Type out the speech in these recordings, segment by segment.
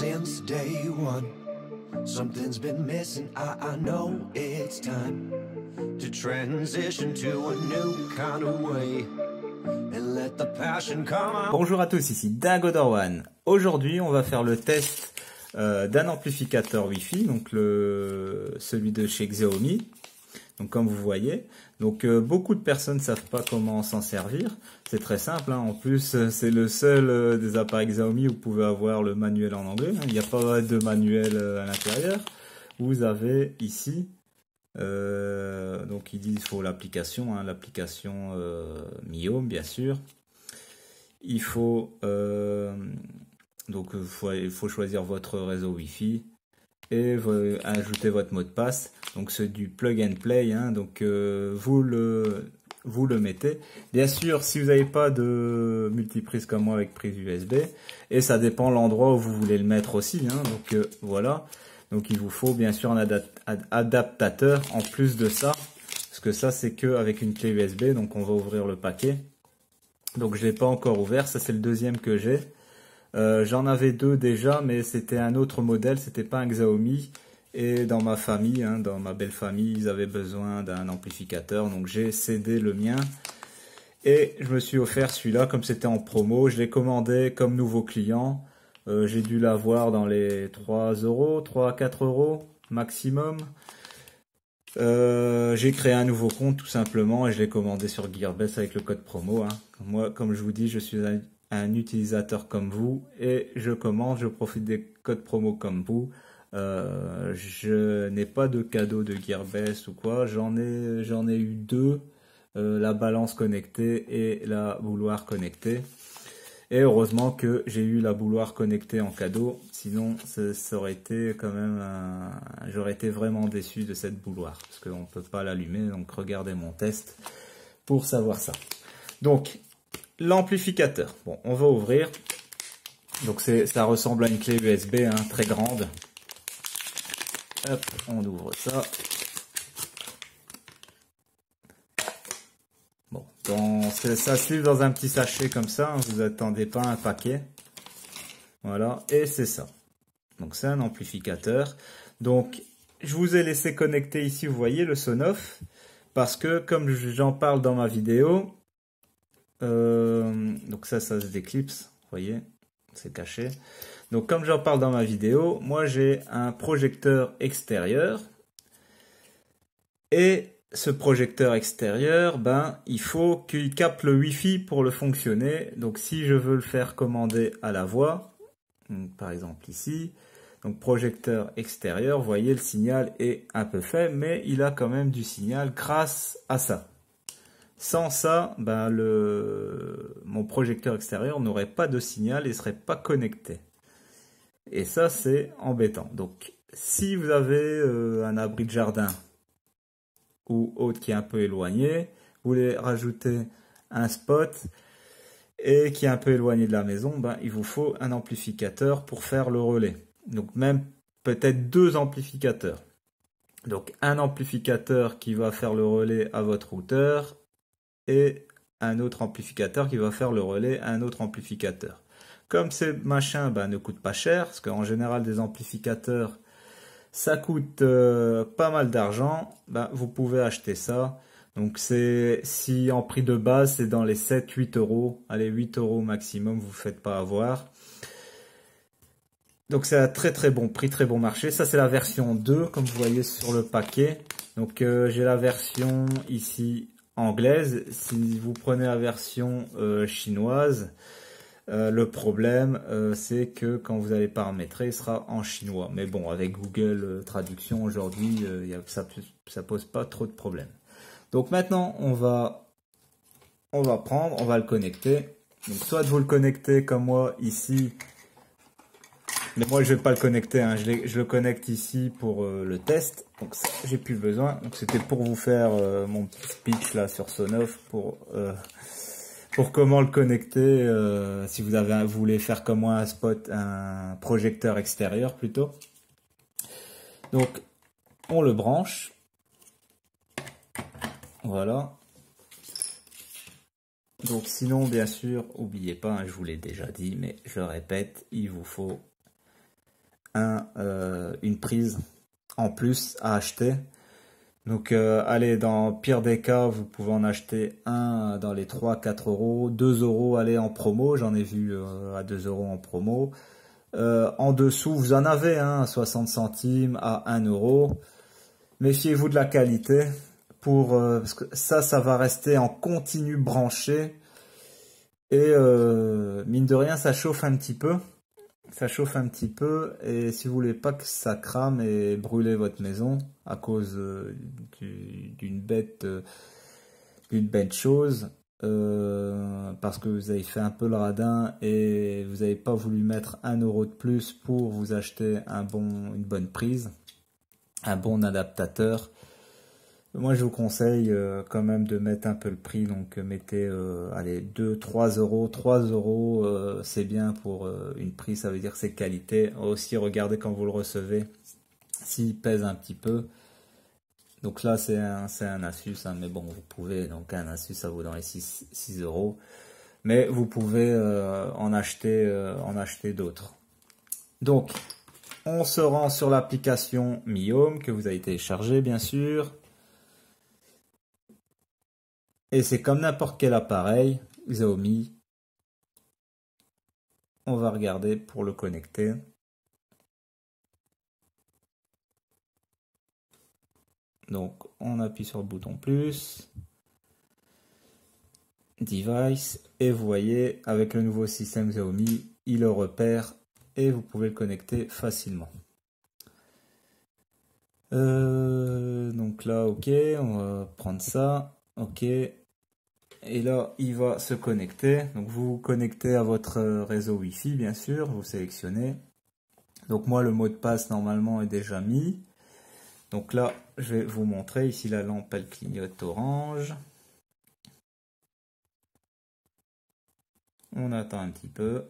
since day one. Something's been missing, I know it's time to transition to a new kind of way and let the passion come out. Bonjour à tous, ici Dagodor1. Aujourd'hui, on va faire le test d'un amplificateur Wi-Fi, donc celui de chez Xiaomi. Donc comme vous voyez, donc beaucoup de personnes ne savent pas comment s'en servir. C'est très simple, hein. En plus c'est le seul des appareils Xiaomi où vous pouvez avoir le manuel en anglais, hein. Il n'y a pas de manuel à l'intérieur. Vous avez ici, donc ils disent qu'il faut l'application, hein, l'application Mi Home bien sûr. Il faut donc il faut choisir votre réseau Wi-Fi et ajouter votre mot de passe. Donc c'est du plug and play, hein, donc vous le mettez. Bien sûr, si vous n'avez pas de multiprise comme moi avec prise USB, et ça dépend l'endroit où vous voulez le mettre aussi, hein, donc voilà. Donc il vous faut bien sûr un adaptateur en plus de ça, parce que ça c'est que avec une clé USB. Donc on va ouvrir le paquet. Donc je l'ai pas encore ouvert, ça c'est le deuxième que j'ai. J'en avais deux déjà, mais c'était un autre modèle, c'était pas un Xiaomi. Et dans ma famille, hein, dans ma belle famille, ils avaient besoin d'un amplificateur, donc j'ai cédé le mien. Et je me suis offert celui-là, comme c'était en promo, je l'ai commandé comme nouveau client. J'ai dû l'avoir dans les 3 euros, 3 à 4 euros maximum. J'ai créé un nouveau compte tout simplement et je l'ai commandé sur Gearbest avec le code promo, hein. Moi, comme je vous dis, je suis un utilisateur comme vous et je commande, je profite des codes promo comme vous. Je n'ai pas de cadeau de Gearbest ou quoi, j'en ai eu deux, la balance connectée et la bouilloire connectée. Et heureusement que j'ai eu la bouilloire connectée en cadeau, sinon ça aurait été quand même j'aurais été vraiment déçu de cette bouilloire, parce qu'on ne peut pas l'allumer, donc regardez mon test pour savoir ça. Donc, l'amplificateur, bon, on va ouvrir. Donc ça ressemble à une clé USB, hein, très grande. Hop, on ouvre ça. Bon, ça se livre dans un petit sachet comme ça, hein, vous attendez pas un paquet. Voilà, et c'est ça. Donc c'est un amplificateur. Donc je vous ai laissé connecter ici, vous voyez le Sonoff, parce que comme j'en parle dans ma vidéo, donc ça se déclipse, vous voyez, c'est caché. Donc comme j'en parle dans ma vidéo, moi j'ai un projecteur extérieur et ce projecteur extérieur, ben il faut qu'il capte le Wi-Fi pour le fonctionner. Donc si je veux le faire commander à la voix, par exemple ici, donc projecteur extérieur, vous voyez le signal est un peu faible, mais il a quand même du signal grâce à ça. Sans ça, ben mon projecteur extérieur n'aurait pas de signal et serait pas connecté. Et ça c'est embêtant. Donc si vous avez un abri de jardin ou autre qui est un peu éloigné, vous voulez rajouter un spot et qui est un peu éloigné de la maison, ben, il vous faut un amplificateur pour faire le relais. Donc même peut-être deux amplificateurs. Donc un amplificateur qui va faire le relais à votre routeur et un autre amplificateur qui va faire le relais à un autre amplificateur. Comme ces machins ben, ne coûtent pas cher, parce qu'en général des amplificateurs ça coûte pas mal d'argent, ben, vous pouvez acheter ça. Donc si en prix de base c'est dans les 7-8 euros, allez 8 euros maximum, vous ne faites pas avoir. Donc c'est un très bon prix, très bon marché. Ça c'est la version 2 comme vous voyez sur le paquet. Donc j'ai la version ici anglaise. Si vous prenez la version chinoise, le problème c'est que quand vous allez paramétrer, il sera en chinois. Mais bon, avec Google Traduction aujourd'hui, ça pose pas trop de problèmes. Donc maintenant, on va le connecter. Donc soit vous le connectez comme moi ici, mais moi je vais pas le connecter, hein. Je le connecte ici pour le test. Donc ça, j'ai plus besoin. Donc c'était pour vous faire mon petit speech là sur Sonoff pour comment le connecter, si vous voulez faire comme moi un projecteur extérieur plutôt. Donc on le branche, voilà. Donc sinon bien sûr, n'oubliez pas, hein, je vous l'ai déjà dit, mais je le répète, il vous faut une prise en plus à acheter. Donc allez, dans le pire des cas, vous pouvez en acheter un dans les 3-4 euros, 2 euros, allez en promo, j'en ai vu à 2 euros en promo. En dessous, vous en avez à 60 centimes, à 1 euro. Méfiez-vous de la qualité, parce que ça va rester en continu branché. Et mine de rien, ça chauffe un petit peu. Ça chauffe un petit peu, et si vous voulez pas que ça crame et brûler votre maison à cause d'une bête chose, parce que vous avez fait un peu le radin et vous n'avez pas voulu mettre 1 euro de plus pour vous acheter une bonne prise, un bon adaptateur. Moi, je vous conseille quand même de mettre un peu le prix, donc mettez allez, 2-3 euros. 3 euros, c'est bien pour une prise, ça veut dire que c'est qualité. Aussi, regardez quand vous le recevez, s'il pèse un petit peu. Donc là, c'est un Asus, mais bon, vous pouvez, donc un Asus, ça vaut dans les 6 euros. Mais vous pouvez en acheter d'autres. Donc, on se rend sur l'application Mi Home que vous avez téléchargée, bien sûr. Et c'est comme n'importe quel appareil Xiaomi. On va regarder pour le connecter. Donc on appuie sur le bouton plus. Device. Et vous voyez, avec le nouveau système Xiaomi, il le repère et vous pouvez le connecter facilement. Donc là, ok, on va prendre ça. Ok. Et là, il va se connecter. Donc, vous vous connectez à votre réseau Wi-Fi, bien sûr. Vous sélectionnez. Donc, moi, le mot de passe, normalement, est déjà mis. Donc là, je vais vous montrer. Ici, la lampe, elle clignote orange. On attend un petit peu.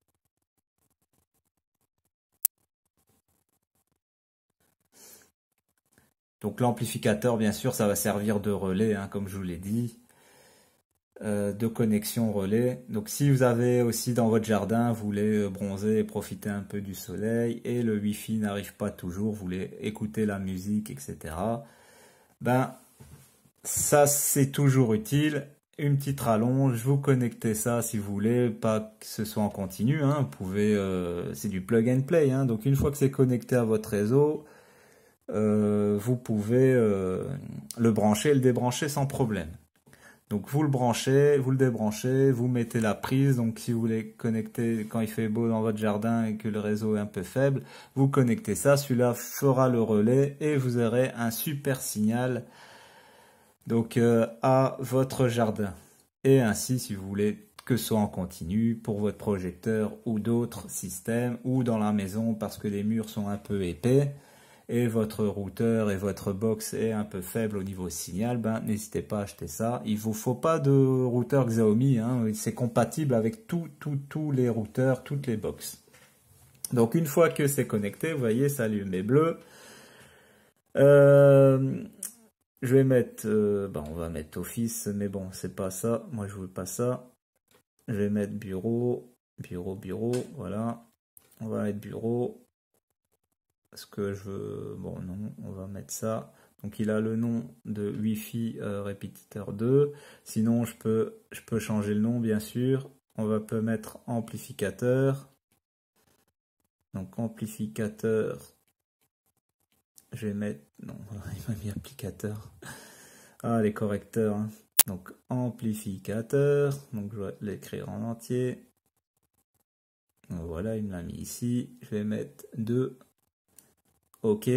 Donc, l'amplificateur, bien sûr, ça va servir de relais, comme je vous l'ai dit. De connexion relais. Donc si vous avez aussi dans votre jardin, vous voulez bronzer et profiter un peu du soleil et le Wi-Fi n'arrive pas toujours, vous voulez écouter la musique, etc. Ben ça c'est toujours utile. Une petite rallonge, vous connectez ça si vous voulez, pas que ce soit en continu. Vous pouvez, c'est du plug and play. Donc une fois que c'est connecté à votre réseau, vous pouvez le brancher et le débrancher sans problème. Donc vous le branchez, vous le débranchez, vous mettez la prise. Donc si vous voulez connecter quand il fait beau dans votre jardin et que le réseau est un peu faible, vous connectez ça. Celui-là fera le relais et vous aurez un super signal donc à votre jardin. Et ainsi, si vous voulez que ce soit en continu pour votre projecteur ou d'autres systèmes ou dans la maison parce que les murs sont un peu épais et votre routeur et votre box est un peu faible au niveau signal, ben n'hésitez pas à acheter ça. Il vous faut pas de routeur Xiaomi, c'est compatible avec tous les routeurs, toutes les box. Donc une fois que c'est connecté, vous voyez, ça allume les bleus. Je vais mettre, on va mettre Office, mais bon, c'est pas ça. Moi, je veux pas ça. Je vais mettre bureau, voilà. On va mettre bureau. Parce que je veux... Bon, non, on va mettre ça. Donc, il a le nom de Wi-Fi répétiteur 2. Sinon, je peux changer le nom, bien sûr. On peut mettre amplificateur. Donc, amplificateur. Je vais mettre... Non, il m'a mis applicateur. Ah, les correcteurs. Donc, amplificateur. Donc, je vais l'écrire en entier. Voilà, il me l'a mis ici. Je vais mettre 2. OK.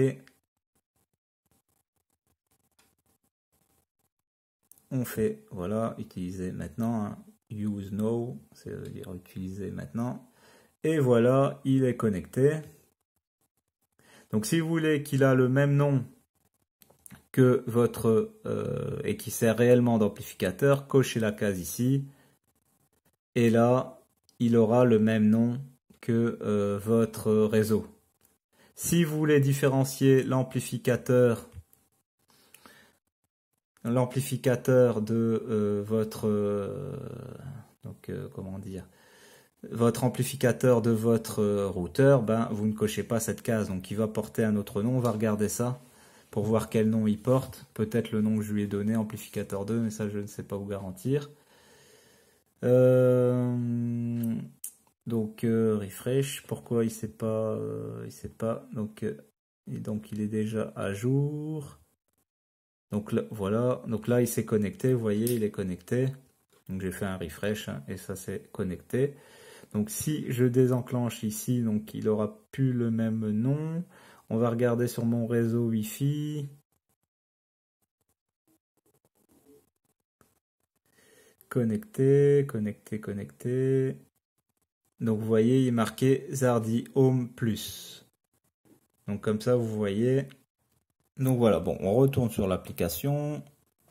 On fait, voilà, utiliser maintenant. Use now, c'est-à-dire utiliser maintenant. Et voilà, il est connecté. Donc si vous voulez qu'il a le même nom que votre et qui sert réellement d'amplificateur, cochez la case ici. Et là, il aura le même nom que votre réseau. Si vous voulez différencier l'amplificateur de votre comment dire, votre amplificateur de votre routeur, ben, vous ne cochez pas cette case. Donc il va porter un autre nom, on va regarder ça pour voir quel nom il porte. Peut-être le nom que je lui ai donné, amplificateur 2, mais ça je ne sais pas vous garantir. Donc refresh, pourquoi il sait pas, donc il est déjà à jour. Donc là, voilà, donc là il s'est connecté, vous voyez, il est connecté. Donc j'ai fait un refresh hein, et ça s'est connecté. Donc si je désenclenche ici, donc il aura plus le même nom. On va regarder sur mon réseau Wi-Fi. Connecté, connecté, connecté. Donc vous voyez, il est marqué Zardi Home Plus. Donc comme ça, vous voyez. Donc voilà, bon, on retourne sur l'application.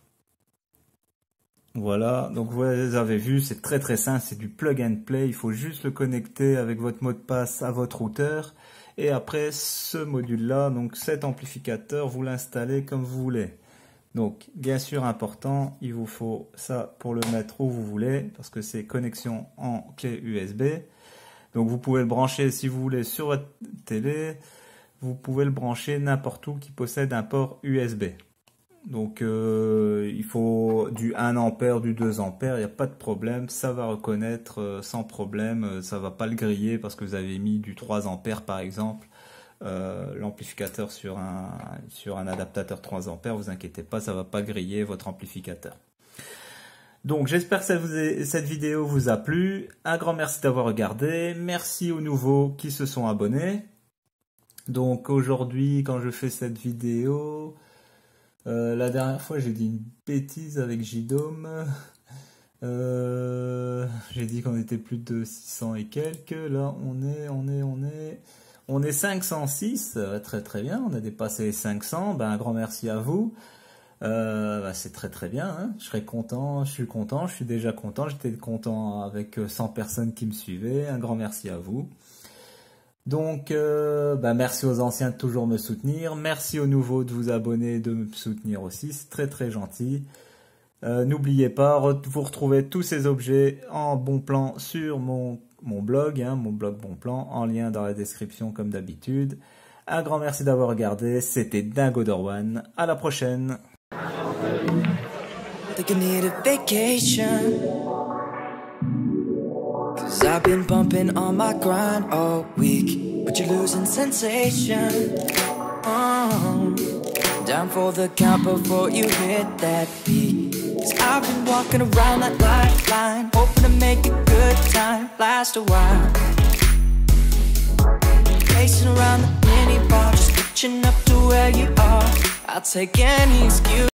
Voilà, donc vous avez vu, c'est très très simple, c'est du plug and play. Il faut juste le connecter avec votre mot de passe à votre routeur. Et après, ce module-là, donc cet amplificateur, vous l'installez comme vous voulez. Donc, bien sûr, important, il vous faut ça pour le mettre où vous voulez, parce que c'est connexion en clé USB. Donc, vous pouvez le brancher, si vous voulez, sur votre télé. Vous pouvez le brancher n'importe où qui possède un port USB. Donc, il faut du 1 ampère, du 2 ampères, il n'y a pas de problème. Ça va reconnaître sans problème. Ça ne va pas le griller parce que vous avez mis du 3 ampères, par exemple. L'amplificateur sur un adaptateur 3 ampères, vous inquiétez pas, ça va pas griller votre amplificateur. Donc j'espère que cette vidéo vous a plu. Un grand merci d'avoir regardé. Merci aux nouveaux qui se sont abonnés. Donc aujourd'hui, quand je fais cette vidéo, la dernière fois j'ai dit une bêtise avec JDOM. J'ai dit qu'on était plus de 600 et quelques. Là on est 506, très très bien, on a dépassé les 500, ben, un grand merci à vous, c'est très très bien, hein. Je suis content, je suis déjà content, j'étais content avec 100 personnes qui me suivaient, un grand merci à vous. Donc, merci aux anciens de toujours me soutenir, merci aux nouveaux de vous abonner, de me soutenir aussi, c'est très très gentil. N'oubliez pas, vous retrouvez tous ces objets en bon plan sur mon blog, mon blog Bon Plan, en lien dans la description comme d'habitude. Un grand merci d'avoir regardé, c'était Dingo Dorwan, à la prochaine. Think I need a vacation, 'cause I've been bumping on my grind all week, but you're losing sensation. Down for the count before you hit that beat. 'Cause I've been walking around that lifeline, hoping to make a good time last a while. Pacing around the mini bar, just catching up to where you are. I'll take any excuse.